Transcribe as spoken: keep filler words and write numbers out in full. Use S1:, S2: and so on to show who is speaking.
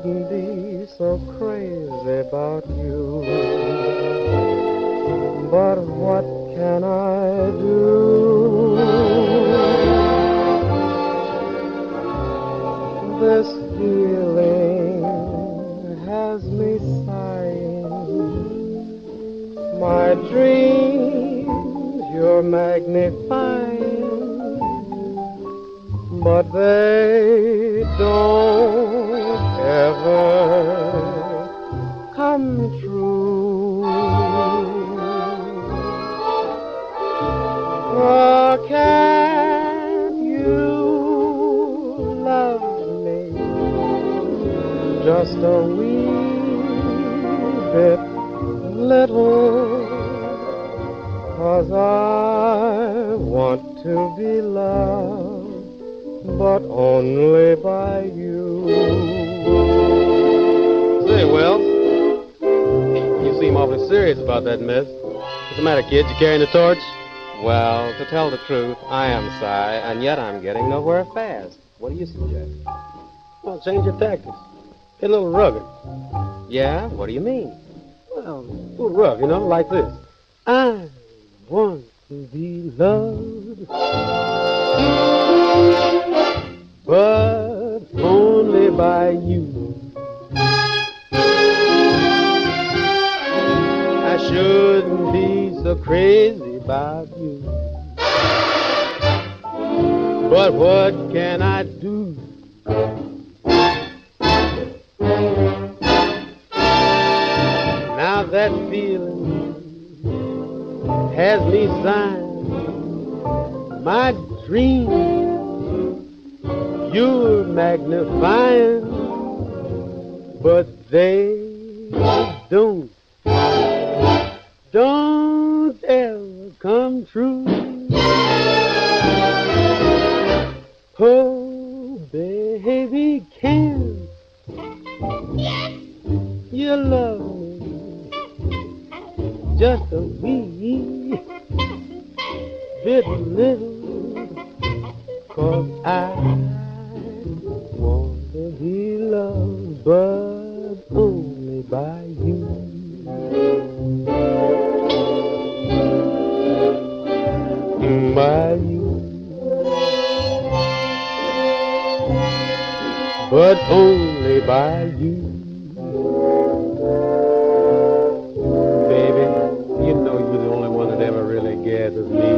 S1: shouldn't be so crazy about you. But what can I do? This feeling has me sighing. My dreams you're magnifying, but they don't ever come true. Oh, can't you love me just a wee bit little? 'Cause I want to be loved, but only by you.
S2: Say, Wells, you seem awfully serious about that, miss. What's the matter, kid? You carrying the torch? Well, to tell the truth, I am, Si, and yet I'm getting nowhere fast. What do you suggest?
S3: Well, change your tactics. Get a little rugged.
S2: Yeah? What do you mean?
S3: Well, a little rough, you know, like this. I want to be loved, but only by you. I shouldn't be so crazy about you. But what can I do? Now that feeling has me sighing. My dream you're magnifying, but they don't, don't ever come true. Oh, baby, can you love me just a wee bit little? 'Cause I want to be loved, but only by you. By you. But only by you. Baby, you know you're the only one that ever really gathers me.